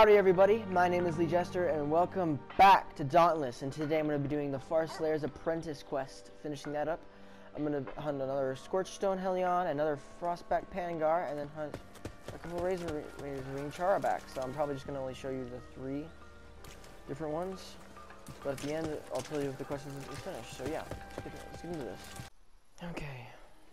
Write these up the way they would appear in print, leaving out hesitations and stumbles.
Howdy everybody, my name is Lee Jester and welcome back to Dauntless, and today I'm going to be doing the Farslayer's Apprentice quest, finishing that up. I'm going to hunt another Scorchstone Hellion, another Frostback Pangar, and then hunt a couple Razorwing Charabac. So I'm probably just going to only show you the 3 different ones, but at the end I'll tell you if the quest is finished. So yeah, let's get into this. Okay.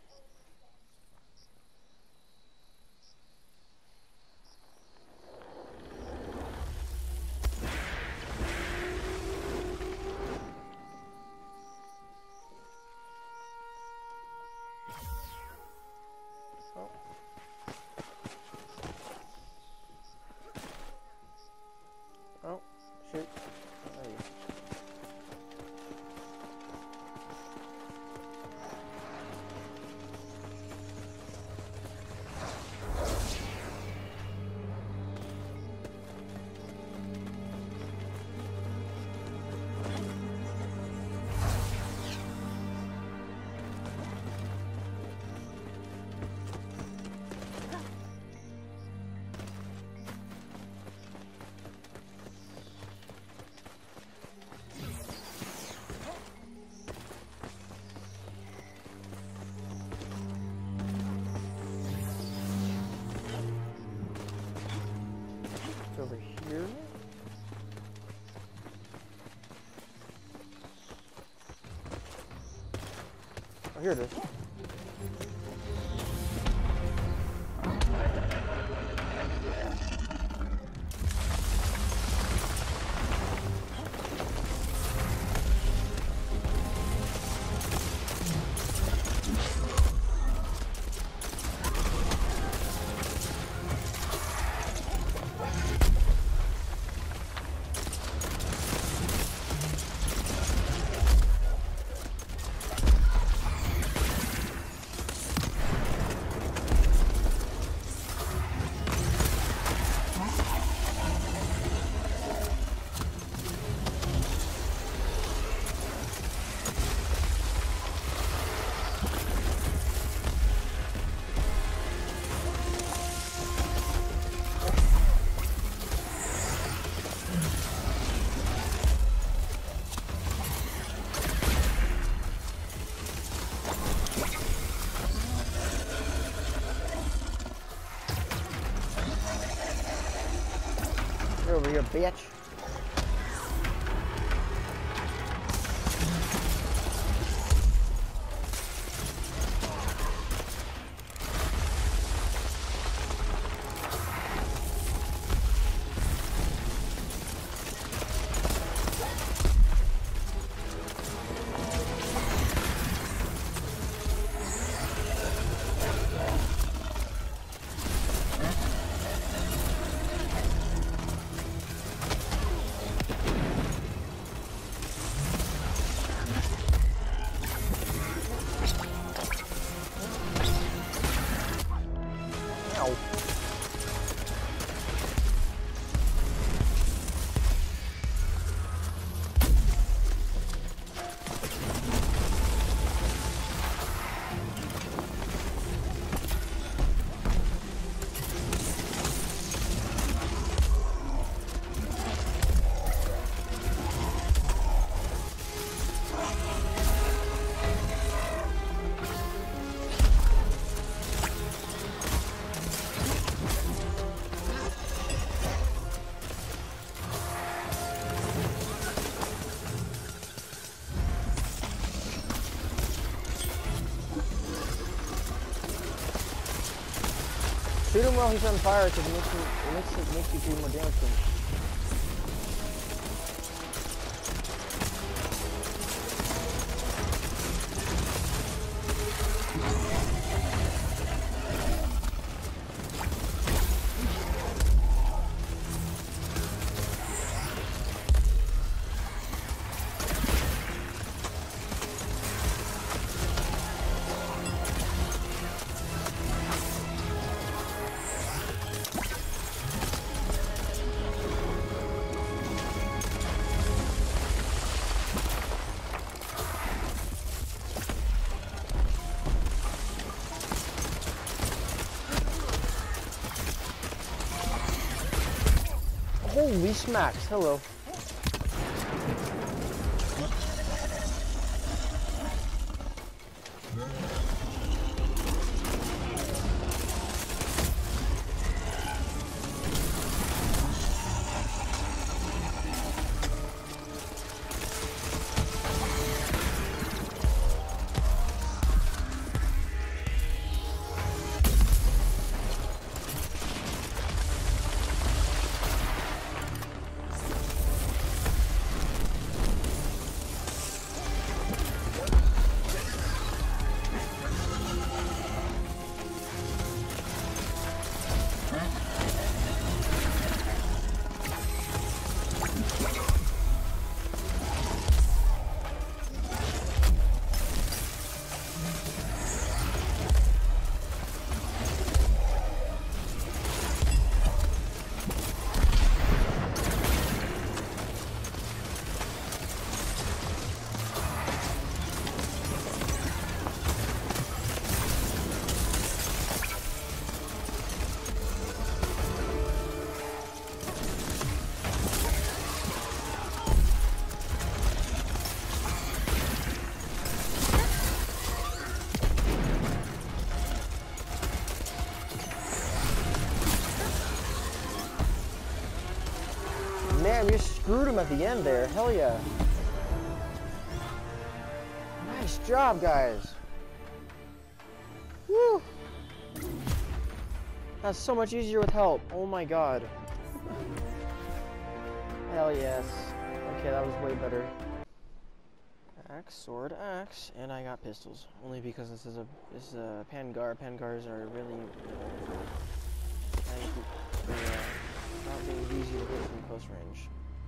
Oh, shoot. There you go. Over here. Oh, here it is. Get over here, bitch. Shoot him while he's on fire because it makes you do more damage to him. Three smacks. Hello. Man, you screwed him at the end there. Hell yeah. Nice job, guys. Woo. That's so much easier with help. Oh my god. Hell yes. Okay, that was way better. Axe, sword, axe, and I got pistols. Only because this is a Pangar. Pangars are really not being easy to hit from close range.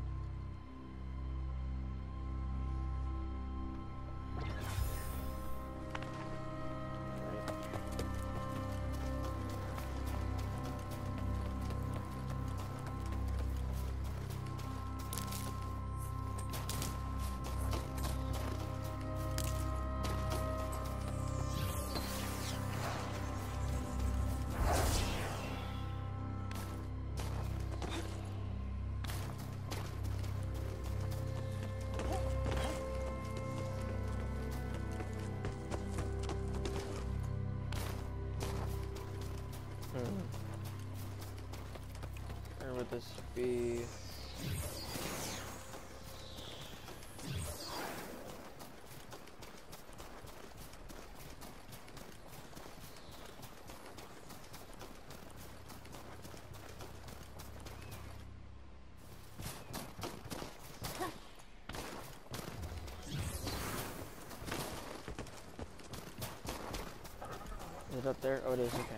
Where would this be? Is it up there? Oh, it is. Okay.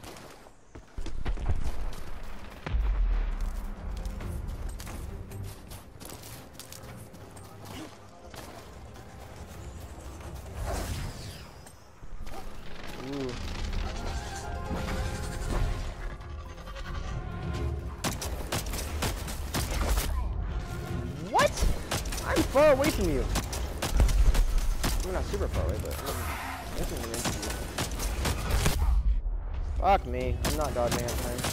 What? I'm far away from you. We're not super far away, but I'm definitely into you. Fuck me. I'm not God Man tonight.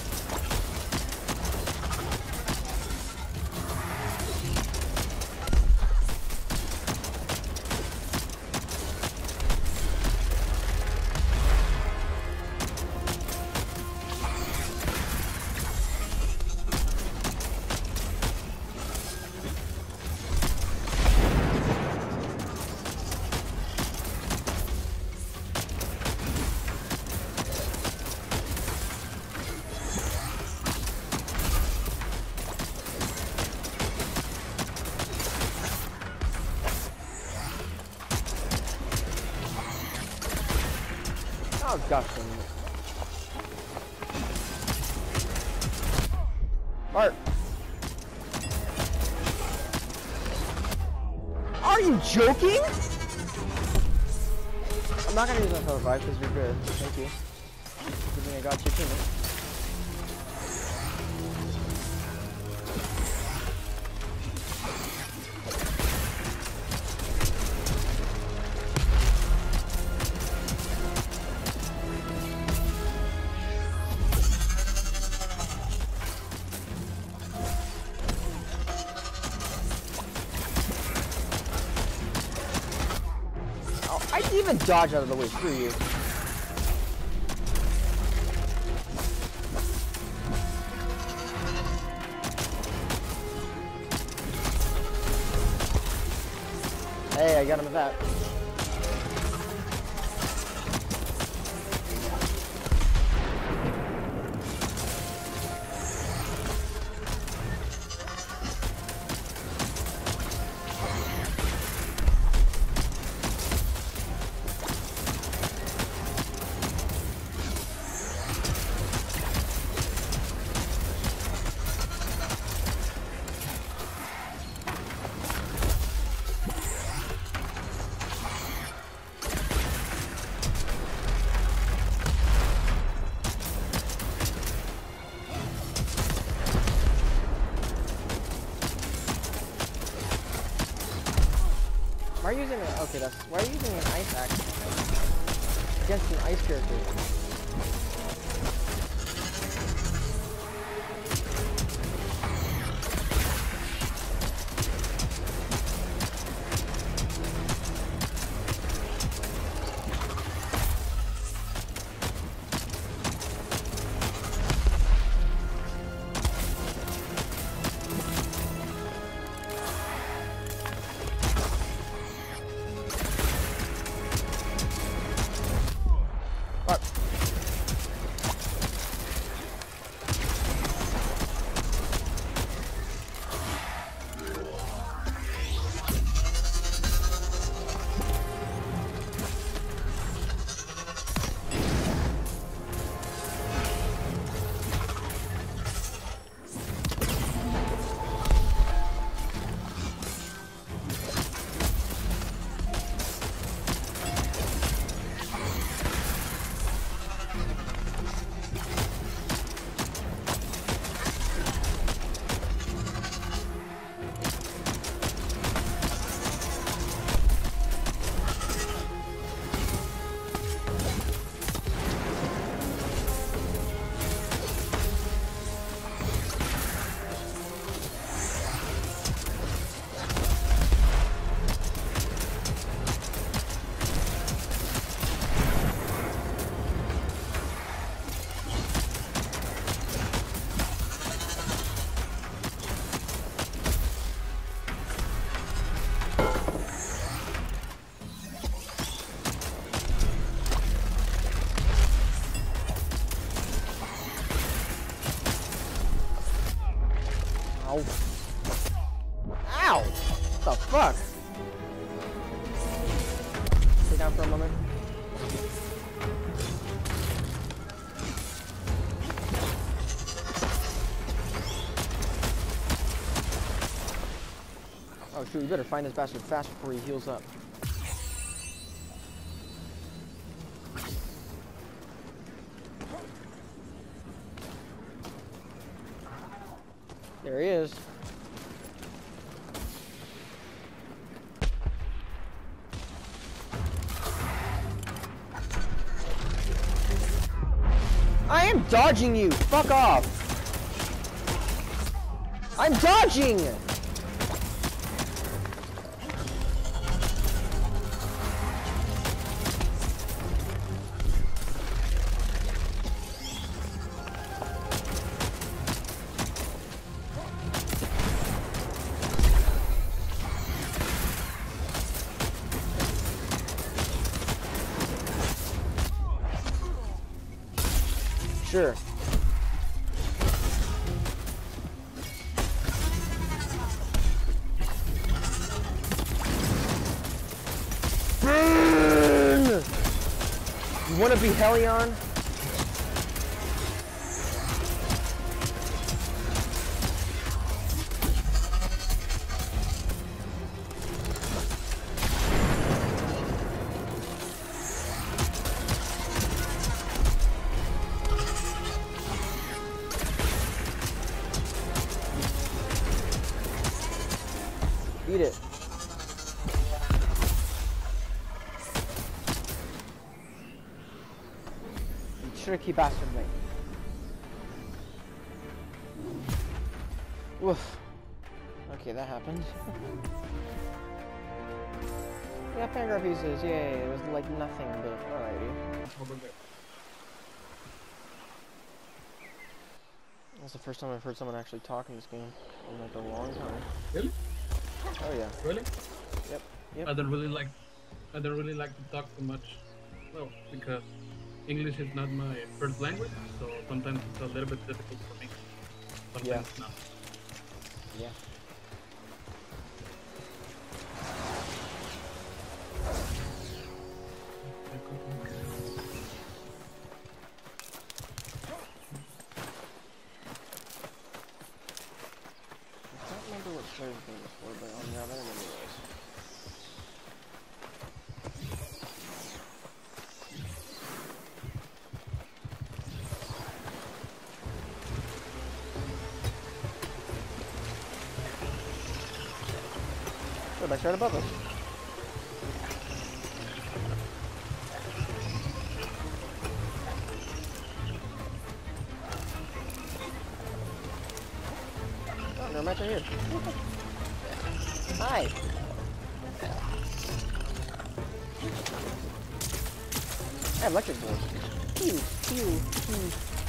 Oh, gosh. Bart. Are you joking? I'm not gonna use my cover 5 because you're good. Thank you. Good thing I got your teammate. I even dodge out of the way. Screw you. Hey, I got him with that. Why are you using a, okay, that's, why are you using an ice axe against an ice character? Ow. Ow! What the fuck? Stay down for a moment. Oh shoot, we better find this bastard fast before he heals up. There he is. I am dodging you! Fuck off! I'm dodging! Sure. Burn! You wanna be Helion? Eat it. You tricky bastard, mate. Woof. Okay, that happened. Yeah, Pangraph pieces, yay. It was like nothing, but alrighty. That's the first time I've heard someone actually talk in this game in like a long time. Really? Oh yeah. Really? Yep. Yep. I don't really like to talk too much. Well, because English is not my first language, so sometimes it's a little bit difficult for me. Sometimes not. Yeah. I can't remember what Slayer game was for, but yeah, I remember those. Oh, that's right above us. Oh, no, match right here. Hi. I have electric balls. Pew, pew, pew.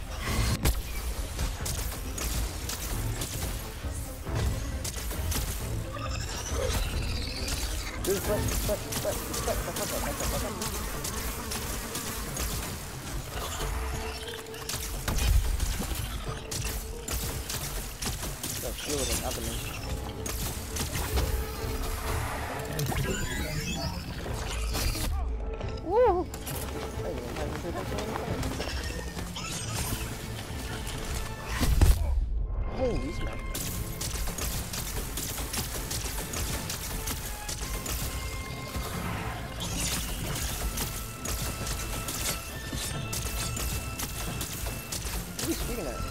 Dude, Got shield and abdomen. Woo! Holy smack. What are you speaking at?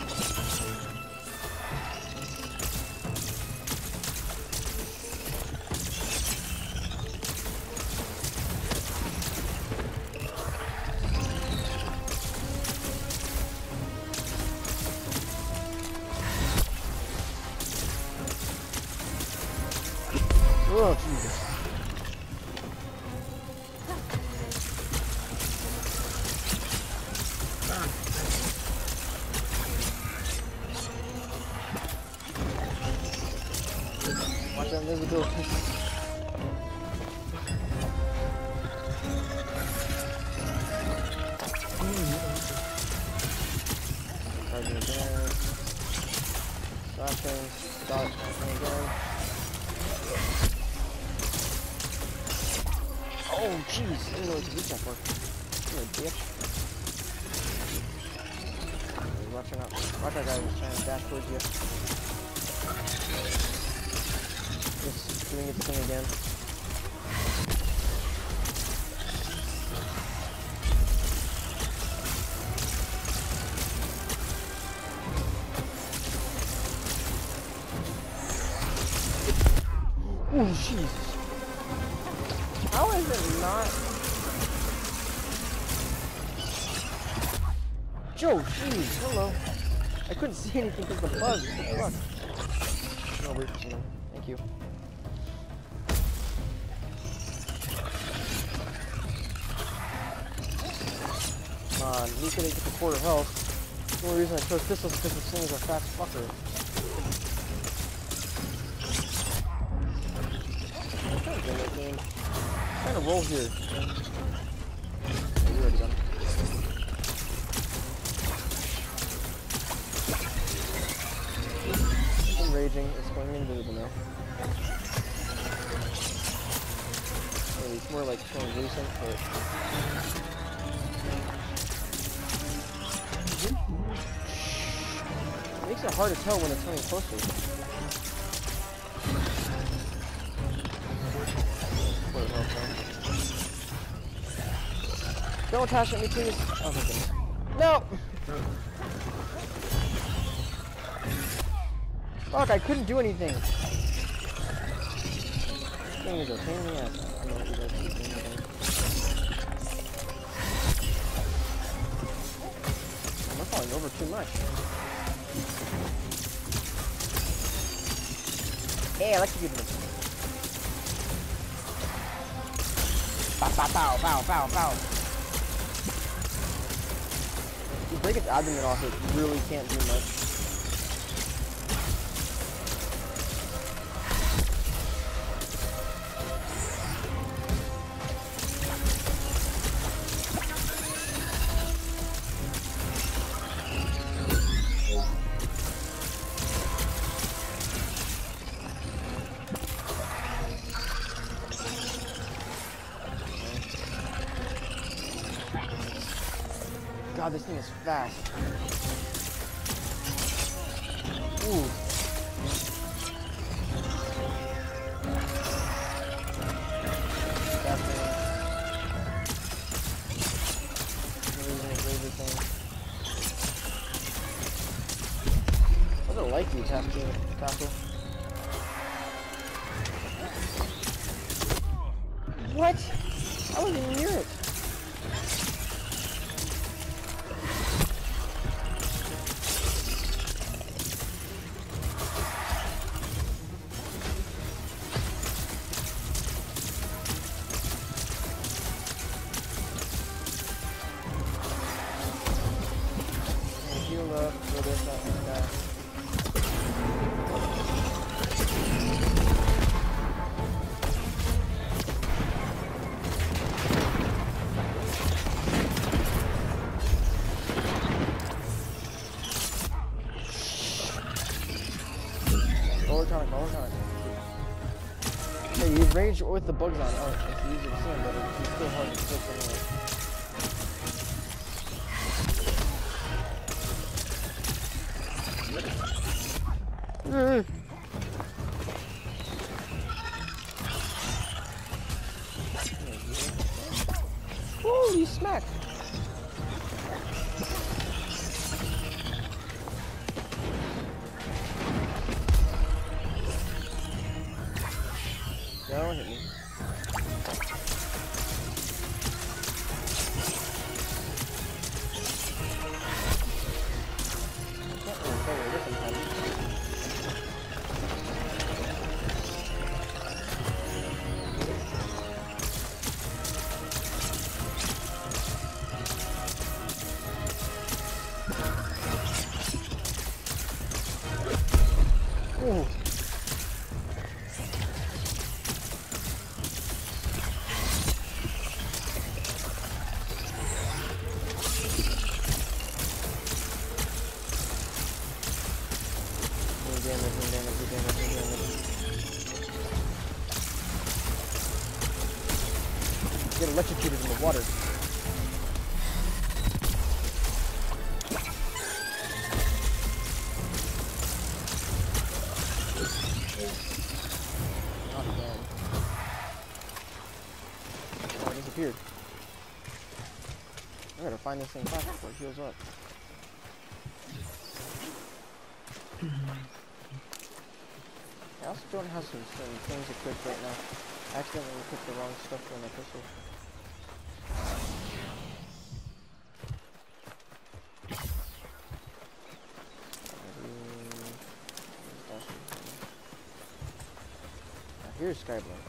Oh, Jesus. Watch that invisibility. Charging again. Slashing. Dodge. Slashing again. Oh, jeez. I didn't know it could reach that far. You're a bitch. Watch out. Watch that guy who's trying to dash towards you. Just doing its thing again. Oh, Jesus. How is it not? Joe, jeez, hello. I couldn't see anything because of the bugs. What the fuck? No, we're seeing. Thank you. Come on, Nika didn't get the quarter health. The only reason I chose pistols is because this thing is a fast fucker. I'm trying to get that game. I'm trying to roll here. Oh, you're already done. I'm raging. It's going invisible now. Maybe it's more like translucent, but... It makes it hard to tell when it's coming closer. Don't attach at me, please. Oh, my goodness. No! Fuck, I couldn't do anything. This thing is a pain in the ass. I don't know what you guys keep doing. We're falling over too much. Hey, I like to give this. Bow, bow, bow, bow, bow, bow. If you break its abdomen off, it really can't do much. God, this thing is fast. Ooh. I don't like you, Tackle. What? I wasn't even near it. Heal up, throw this on this guy. Overtonic. Hey, you rage with the bugs on. Oh, it's easy to see him, but it's still hard to fix anyway. Holy smack! Don't hit me. Can't really tell where this is headed. Ooh. Get electrocuted in the water. Not again. Oh, it disappeared. I gotta find this thing fast before it heals up. I also don't have some things equipped right now. I accidentally put the wrong stuff on my pistol. Here's Skyblock.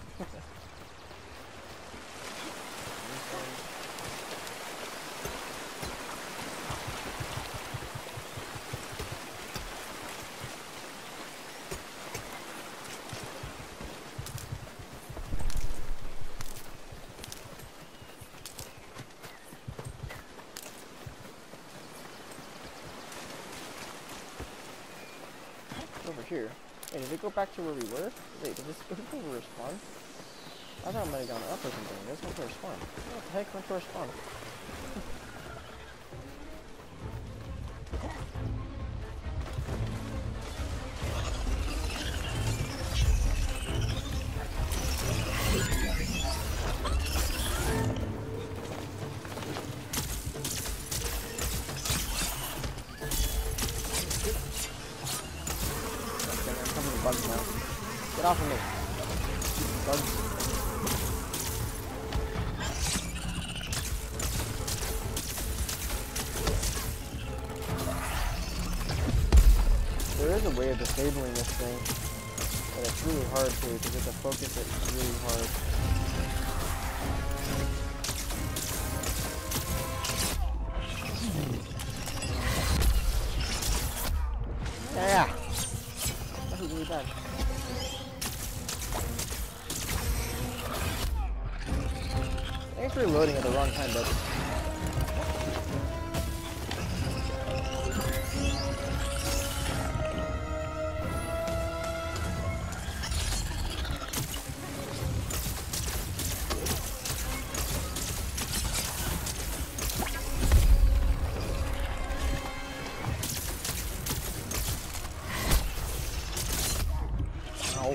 Over here. Hey, did it go back to where we were? Wait, did this go to where we spawn? I thought it might have gone up or something. This went to our spawn. What the heck went to our spawn? Bugs now. Get off of me. Bugs. There is a way of disabling this thing, but it's really hard to, because you have to focus it really hard. Yeah. That was really bad. Thanks for reloading at the wrong time, buddy. Ow.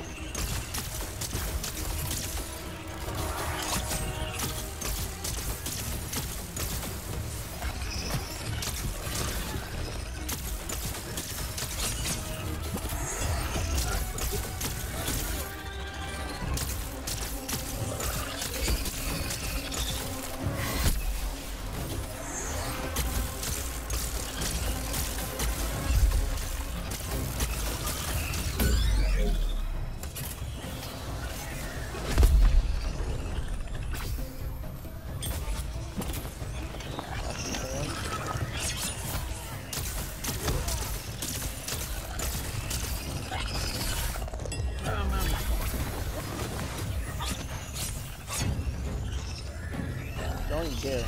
Don't you dare.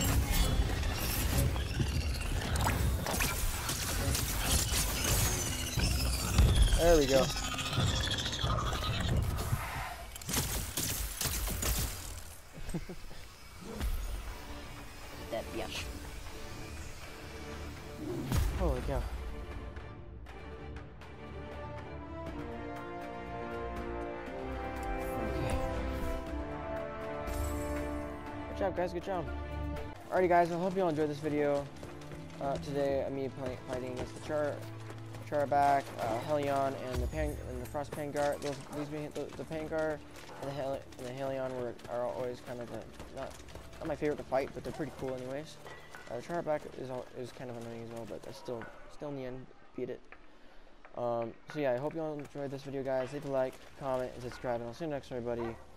There we go. That bitch. Holy cow. Okay. Good job, guys. Good job. Alrighty, guys. I hope you all enjoyed this video. Today, I'm fighting against the Charback, Helion, and the Frost Pangar. The Pangar and the Helion are always kind of not my favorite to fight, but they're pretty cool anyways. The Charback is kind of annoying as well, but I still in the end beat it. So yeah, I hope you all enjoyed this video, guys. Leave a like, comment, and subscribe, and I'll see you next time, everybody.